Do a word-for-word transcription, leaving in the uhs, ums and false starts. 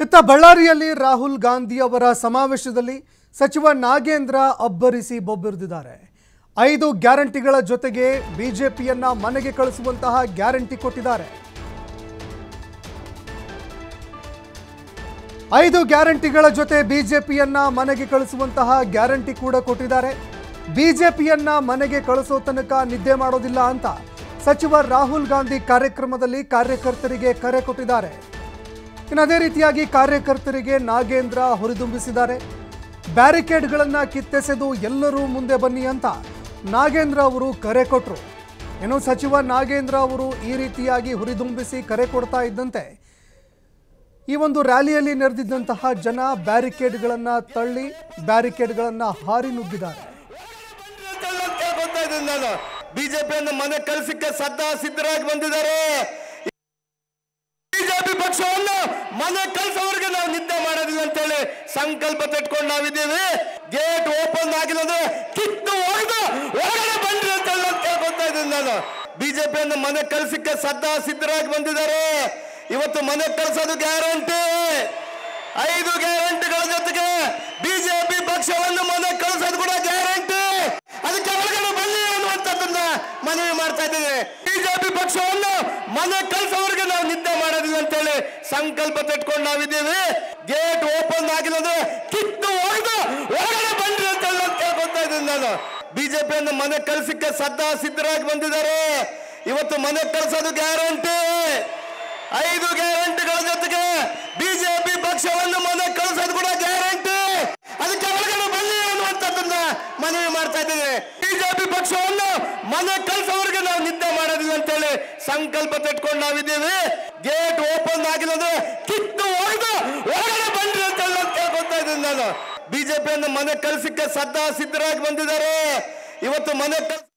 ಇತ್ತ ಬಳ್ಳಾರಿಯಲ್ಲಿ ರಾಹುಲ್ ಗಾಂಧಿ ಅವರ ಸಮಾವೇಶದಲ್ಲಿ ಸಚಿವ ನಾಗೇಂದ್ರ ಅಬ್ಬರಿಸಿ ಬೊಬ್ಬಿರಿದಿದ್ದಾರೆ. ಐದು ಗ್ಯಾರಂಟಿಗಳ ಜೊತೆಗೆ ಬಿಜೆಪಿಯನ್ನ ಮನೆಗೆ ಕಳಿಸುವಂತಹ ಗ್ಯಾರಂಟಿ ಕೊಟ್ಟಿದ್ದಾರೆ. ಐದು ಗ್ಯಾರಂಟಿಗಳ ಜೊತೆ ಬಿಜೆಪಿಯನ್ನ ಮನೆಗೆ ಕಳಿಸುವಂತಹ ಗ್ಯಾರಂಟಿ ಕೂಡ ಕೊಟ್ಟಿದ್ದಾರೆ. ಬಿಜೆಪಿಯನ್ನ ಮನೆಗೆ ಕಳಿಸೋ ತನಕ ನಿದ್ದೆ ಮಾಡೋದಿಲ್ಲ ಅಂತ ಸಚಿವ ರಾಹುಲ್ ಗಾಂಧಿ ಕಾರ್ಯಕ್ರಮದಲ್ಲಿ ಕಾರ್ಯಕರ್ತರಿಗೆ ಕರೆ ಕೊಟ್ಟಿದ್ದಾರೆ. ಇನ್ನು ಅದೇ ರೀತಿಯಾಗಿ ಕಾರ್ಯಕರ್ತರಿಗೆ ನಾಗೇಂದ್ರ ಹುರಿದುಂಬಿಸಿದ್ದಾರೆ. ಬ್ಯಾರಿಕೇಡ್ಗಳನ್ನು ಕಿತ್ತೆಸೆದು ಎಲ್ಲರೂ ಮುಂದೆ ಬನ್ನಿ ಅಂತ ನಾಗೇಂದ್ರ ಅವರು ಕರೆ ಕೊಟ್ಟರು. ಏನು ಸಚಿವ ನಾಗೇಂದ್ರ ಅವರು ಈ ರೀತಿಯಾಗಿ ಹುರಿದುಂಬಿಸಿ ಕರೆ ಕೊಡ್ತಾ ಇದ್ದಂತೆ ಈ ಒಂದು ರ್ಯಾಲಿಯಲ್ಲಿ ನೆರೆದಿದ್ದಂತಹ ಜನ ಬ್ಯಾರಿಕೇಡ್ಗಳನ್ನು ತಳ್ಳಿ ಬ್ಯಾರಿಕೇಡ್ಗಳನ್ನು ಹಾರಿ ನುಗ್ಗಿದ್ದಾರೆ. ಬಿಜೆಪಿಯನ್ನು ಮನೆ ಕಳಿಸಕ್ಕೆ ಸದಾ ಸಿದ್ಧರಾಗಿ ಬಂದಿದ್ದಾರೆ. ಬಿಜೆಪಿ ಪಕ್ಷವನ್ನು ಮನೆ ಕಳಿಸೋವರೆಗೆ ನಾವು ನಿದ್ದೆ ಮಾಡೋದಿಲ್ಲ ಅಂತೇಳಿ ಸಂಕಲ್ಪ ತೆಟ್ಕೊಂಡು ನಾವಿದ್ದೀವಿ. ಗೇಟ್ ಓಪನ್ ಆಗಿಲ್ಲ ಅಂದ್ರೆ ಕಿತ್ತು ಹೊಡೆದು ಹೊರಗಡೆ ಬನ್ನಿ ಅಂತ ಕೇಳ್ಕೊತಾ ಇದ್ದೀನಿ ನಾನು. ಬಿಜೆಪಿಯನ್ನು ಮನೆ ಕಳಿಸಕ್ಕೆ ಸದಾ ಸಿದ್ಧರಾಗಿ ಬಂದಿದ್ದಾರೆ. ಇವತ್ತು ಮನೆ ಕಳಿಸೋದು ಗ್ಯಾರಂಟಿ. ಐದು ಗ್ಯಾರಂಟಿಗಳ ಜೊತೆಗೆ ಬಿಜೆಪಿ ಪಕ್ಷವನ್ನು ಮನೆ ಕಳಿಸೋದು ಕೂಡ ಗ್ಯಾರಂಟಿ. ಅದಕ್ಕೆ ಹೊರಗಡೆ ಬನ್ನಿ ಅನ್ನುವಂಥದ್ದನ್ನ ಮನವಿ ಮಾಡ್ತಾ ಇದ್ದೇವೆ. ಬಿಜೆಪಿ ಪಕ್ಷವನ್ನು ಮನೆ ಕಳಿಸೋವರೆಗೆ ನಾವು ನಿದ್ದೆ ಮಾಡೋದಿಲ್ಲ ಅಂತೇಳಿ ಸಂಕಲ್ಪ ತೆಟ್ಕೊಂಡು ನಾವಿದ್ದೀವಿ. ಗೇಟ್ ಓಪನ್ ಆಗಿಲ್ಲ ಅಂದ್ರೆ ಕಿತ್ತು ಹೊಡೆದು ಹೊರಗಡೆ ಬನ್ನಿ ಅಂತ ಕೇಳ್ಕೊತಾ ಇದ್ದೀನಿ ನಾನು. ಬಿಜೆಪಿಯನ್ನು ಮನೆ ಕಳಿಸಕ್ಕೆ ಸದಾ ಸಿದ್ಧರಾಗಿ ಬಂದಿದ್ದಾರೆ. ಇವತ್ತು ಮನೆ ಕಳಿಸೋದು ಗ್ಯಾರಂಟಿ. ಐದು ಗ್ಯಾರಂಟಿಗಳ ಜೊತೆಗೆ ಬಿಜೆಪಿ ಪಕ್ಷವನ್ನು ಮನೆ ಕಳಿಸೋದು ಕೂಡ ಗ್ಯಾರಂಟಿ. ಅದಕ್ಕೆ ಹೊರಗಡೆ ಬನ್ನಿ ಅನ್ನುವಂಥದ್ದನ್ನ ಮನವಿ ಮಾಡ್ತಾ ಇದ್ದೇವೆ. ಬಿಜೆಪಿ ಪಕ್ಷವನ್ನು ಮನೆ ಕಳಿಸೋವರೆಗೆ ನಾವು ನಿದ್ದೆ ಮಾಡೋದಿಲ್ಲ ಅಂತೇಳಿ ಸಂಕಲ್ಪ ತೆಟ್ಕೊಂಡು ನಾವಿದ್ದೀವಿ. ಗೇಟ್ ಓಪನ್ ಆಗಿಲ್ಲ ಅಂದ್ರೆ ಕಿತ್ತು ಹೊಡೆದು ಹೊರಗಡೆ ಬನ್ನಿ ಅಂತ ಕೇಳ್ಕೊತಾ ಇದ್ದೀನಿ ನಾನು. ಬಿಜೆಪಿಯನ್ನು ಮನೆ ಕಳಿಸಕ್ಕೆ ಸದಾ ಸಿದ್ಧರಾಗಿ ಬಂದಿದ್ದಾರೆ. ಇವತ್ತು ಮನೆ ಕಳಿಸ